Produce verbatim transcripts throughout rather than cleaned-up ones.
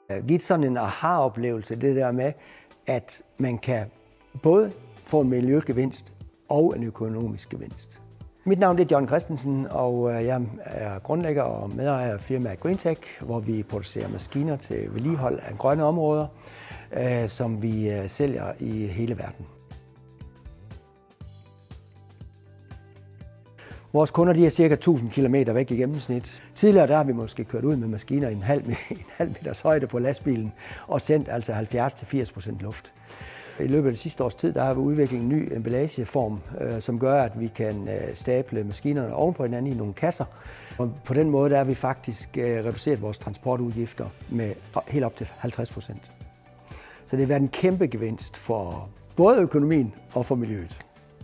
Givet sådan en aha-oplevelse, det der med, at man kan både få en miljøgevinst og en økonomisk gevinst. Mit navn er John Christensen, og jeg er grundlægger og medejer af firmaet GreenTech, hvor vi producerer maskiner til vedligehold af grønne områder, som vi sælger i hele verden. Vores kunder de er cirka tusind kilometer væk i gennemsnit. Tidligere der har vi måske kørt ud med maskiner i en halv, en halv meters højde på lastbilen og sendt altså halvfjerds til firs procent luft. I løbet af det sidste års tid der har vi udviklet en ny emballageform, øh, som gør, at vi kan øh, stable maskinerne oven på hinanden i nogle kasser. Og på den måde der har vi faktisk øh, reduceret vores transportudgifter med helt op til halvtreds procent. Så det har været en kæmpe gevinst for både økonomien og for miljøet.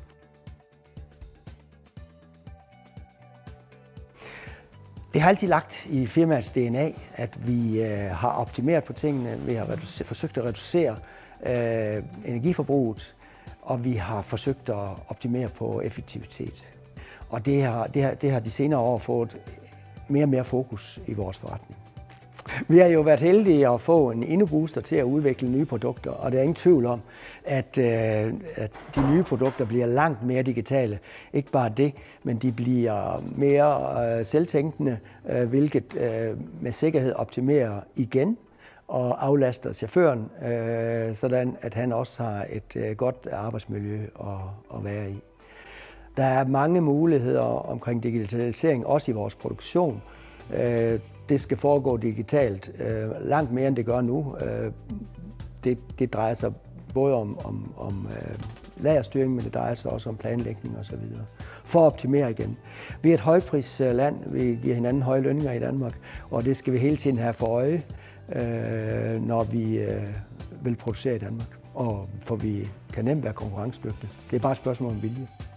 Det har altid lagt i firmaets D N A, at vi øh, har optimeret på tingene, vi har reducer, forsøgt at reducere øh, energiforbruget, og vi har forsøgt at optimere på effektivitet. Og det har, det har, det har de senere år fået mere og mere fokus i vores forretning. Vi har jo været heldige at få en InnoBooster til at udvikle nye produkter, og der er ingen tvivl om, at, øh, at de nye produkter bliver langt mere digitale. Ikke bare det, men de bliver mere øh, selvtænkende, øh, hvilket øh, med sikkerhed optimerer igen og aflaster chaufføren, øh, sådan at han også har et øh, godt arbejdsmiljø at, at være i. Der er mange muligheder omkring digitalisering, også i vores produktion. Øh, Det skal foregå digitalt øh, langt mere, end det gør nu. Øh, det, det drejer sig både om, om, om øh, lagerstyring, men det drejer sig også om planlægning osv. For at optimere igen. Vi er et højprisland, vi giver hinanden høje lønninger i Danmark, og det skal vi hele tiden have for øje, øh, når vi øh, vil producere i Danmark. Og for vi kan nemt være konkurrencedygtige. Det er bare et spørgsmål om vilje.